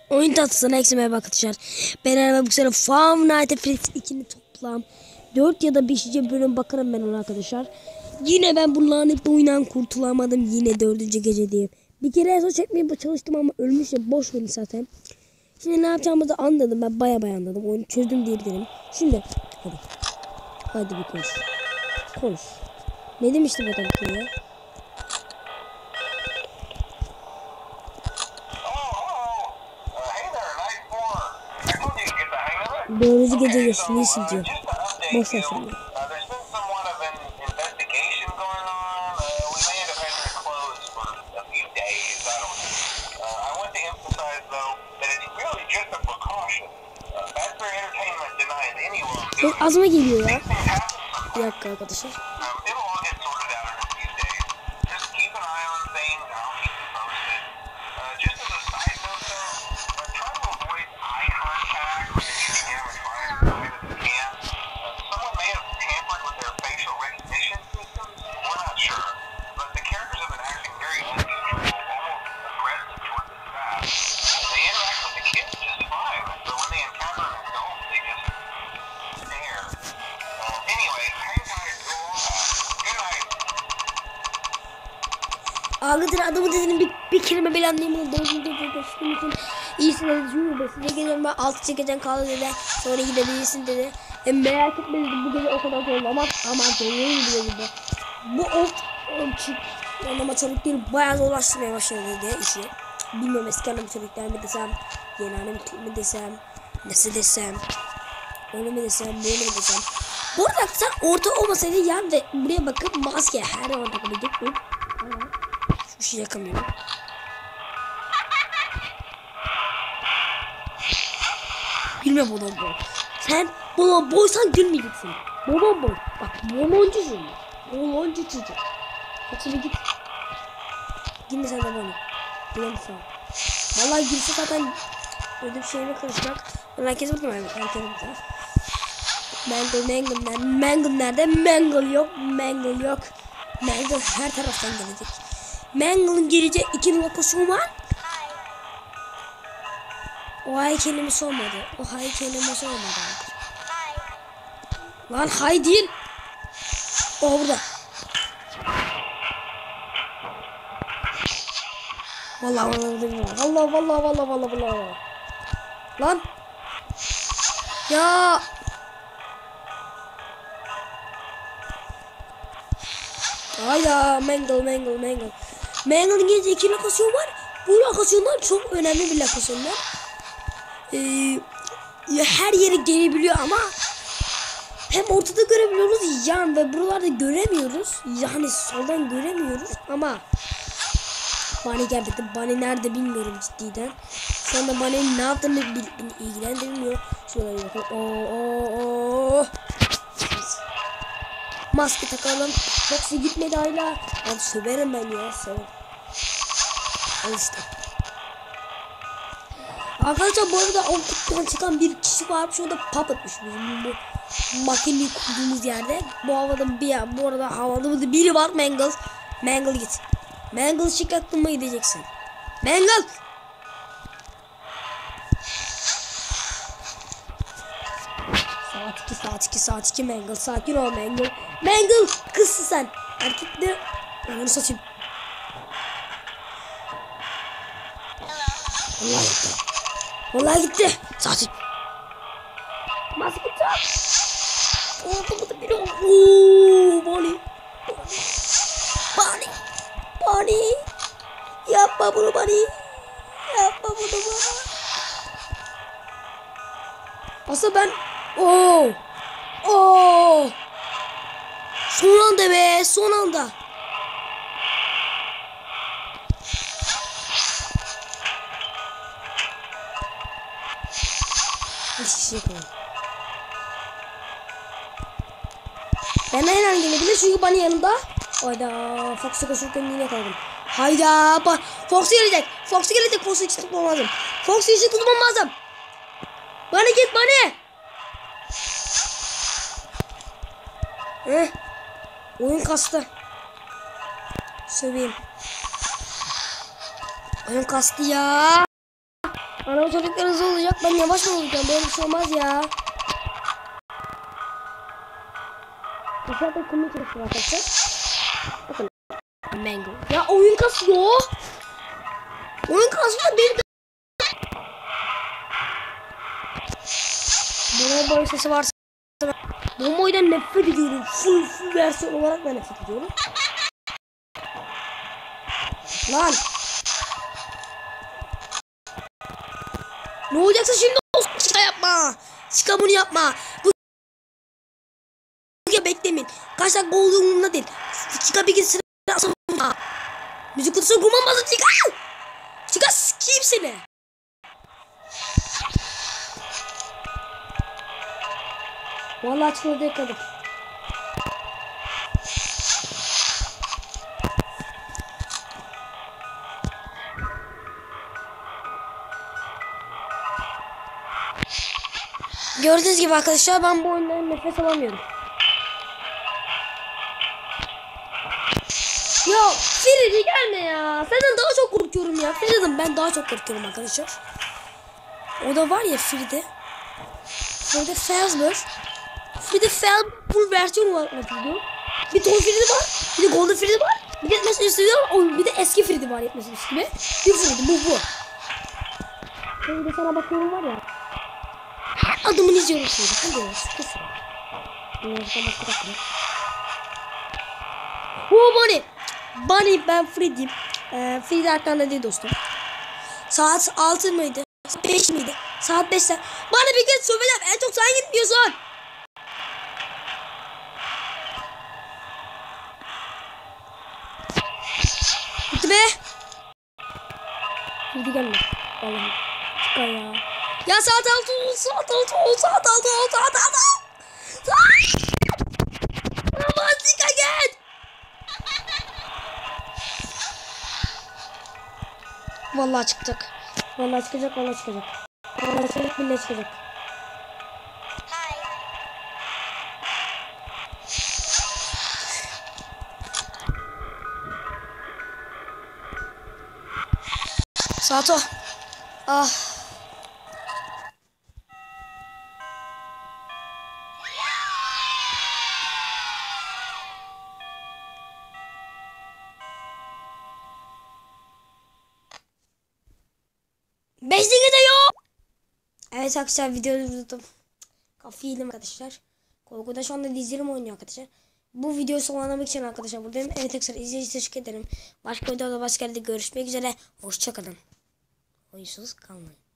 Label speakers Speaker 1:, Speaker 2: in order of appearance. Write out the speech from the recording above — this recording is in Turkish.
Speaker 1: Oyun tatlısına eksimeye bakacağız. Ben bu sene Five Nights at Freddy's 2'ni toplam 4 ya da 5. bölüm bakarım ben ona arkadaşlar. Yine ben bu lanet oyundan kurtulamadım. Yine 4. gece diyeyim. Bir kere ESO çekmeye çalıştım ama ölmüşüm. Boş verin zaten. Şimdi ne yapacağımızı anladım. Ben baya anladım. Oyunu çözdüm diyebilirim. Şimdi hadi. Hadi bir konuş. Konuş. Ne demiştim adam ya? Dördüncü gece geçtiğini istiyor. Boş ver şimdi. Azma geliyor ya. Bir dakika arkadaşlar. Ağlatır adamı dediğinin bir kelime bile anlayamadım. İyisin dedi. Size geliyorum ben 6 çekeceğim kaldı dedi. Sonra gidebilirsin dedi. Merak etme dedim bu gece o kadar zorlamaz. Ama zorlayayım dedi. Bu animatörlükleri bayağı zorlaştırmaya başladı dedi işi. Bilmiyorum eski animatörlükler mi desem. Yeni animatörlük mi desem. Nasıl desem. Öyle mi desem. Böyle mi desem. Bu arada sen orta olmasaydı yan ve buraya bakıp maske her zaman takabilecek. Bir şey yakamıyorum. Gülme babam boy. Sen babam boysan gülmeyeceksin. Babam boy. Bak babamcusun. Babamcu çocuk. Hadi git. Gitme sen de bana. Güzel sağ ol. Vallahi gülse zaten öyle bir şeyle karışmak. Herkes burada mı? Herkes burada. Mangle nerede? Mangle yok. Mangle her taraftan gelecek. Mangle'ın geleceği 2 lokasyon var. O hay kelimesi olmadı. Lan hay değil. O burada. Vallahi. Lan. Ya. Hayda Mangle. Mangle'ın geleceği 2 lokasyon var. Bu lokasyonlar çok önemli bir lokasyonlar. Her yeri gelebiliyor ama hem ortada görebiliyoruz yan ve buralarda göremiyoruz. Yani soldan göremiyoruz ama Bunny geldi. Bunny nerede bilmiyorum ciddiden. Şu anda Bunny'nin ne yaptığını ilgilendirmiyor. Şöyle bakın. Maske takalım. Foxy gitmedi hala. Abi söverim ben ya. Al işte. Arkadaşlar bu arada o kutudan çıkan bir kişi var. Şu anda puppetmiş bizim bu makineyi kurduğumuz yerde. Bu arada havada biri var. Mangle git. Mangle çıkartmaya gideceksin. Mangle. Saat 2 Mangle. Sakin ol Mangle. Mangle kızsın sen. Erkek de onu satayım. Vallahi gitti. Sakin. Maske tak. Orada biri. Bunny. Yapma bunu Bunny. Aslında ben son anda. Ben her an gelebilir çünkü bana yanımda. Hayda Fox'u koşurken yine kaldım. Hayda Fox'u gelecek. Fox'u hiç tutmam lazım. Bana git bana. Oyun kastı. Söveyim. Oyun kastı ya. Ana çocuklar hızlı olacak. Ben yavaş mı olacağım? Böyle bir şey olmaz ya. Zaten kumlu çalışıyor arkadaşlar. Bakın. Mango. Ya oyun kasıyor. Oyun kasıyor. Benim de... Bomboy sesi varsa Bomboy'dan nefret ediyorum. Full versiyon olarak da nefret ediyorum. Lan. Ne olacaksa şimdi olsun. Şaka yapma. Şaka bunu yapma. Bu ya beklemeyin. Kaç dakika olduğu umurumda değil. Çıka bir gitsin. Müzik kutusu kumamazı çıka. Çıka sikeyim seni. Vallahi çıkmadı yakadım. Gördüğünüz gibi arkadaşlar ben bu oyundan nefes alamıyorum. Ya Fridi gelme ya. Senden daha çok korkuyorum ya. Fridi'den ben daha çok korkuyorum arkadaşlar. O da var ya Fridi. Fridi Fazbear. Fridi Fazbear full versiyon olarak yapılıyor. Bir ton Fridi var. Bir de Golden Fridi var. Bir de yetmez üstü var. Bir de eski Fridi var yetmez üstü gibi. Bir Fridi bu. Şimdi sana bakıyorum var ya. Her adımını izliyorum şimdi. Hadi ya sıkısın. Bunny. Bunny ben Freddy'yim. Freddy arkamda değil dostum. Saat 6 mıydı? 5 miydi? Saat 5'te. Bana bir gün söyleyeceğim. En çok sen gitmiyorsun. Bitti be. Freddy gelme. Vallahi. Çıkar ya. Ya saat 6 oldu. Saat 6 oldu. Saat 6 oldu. Saat 6 oldu. Aman çıkar gel. Vallahi çıkacak. Vallahi çıkacak. Vallahi çıkacak. Vallahi çıkacak. Billahi çıkacak. Saat o. Ah. Beşinci de yok. Evet arkadaşlar videoyu durdurdum. Kafayı yedim arkadaşlar. Korkuda şu anda dizlerim oynuyor arkadaşlar. Bu videoyu sonlandırmak için arkadaşlar buradayım. Evet arkadaşlar izleyiciye teşekkür ederim. Başka videoda başka yerde görüşmek üzere. Hoşçakalın. Oyunsuz kalmayın.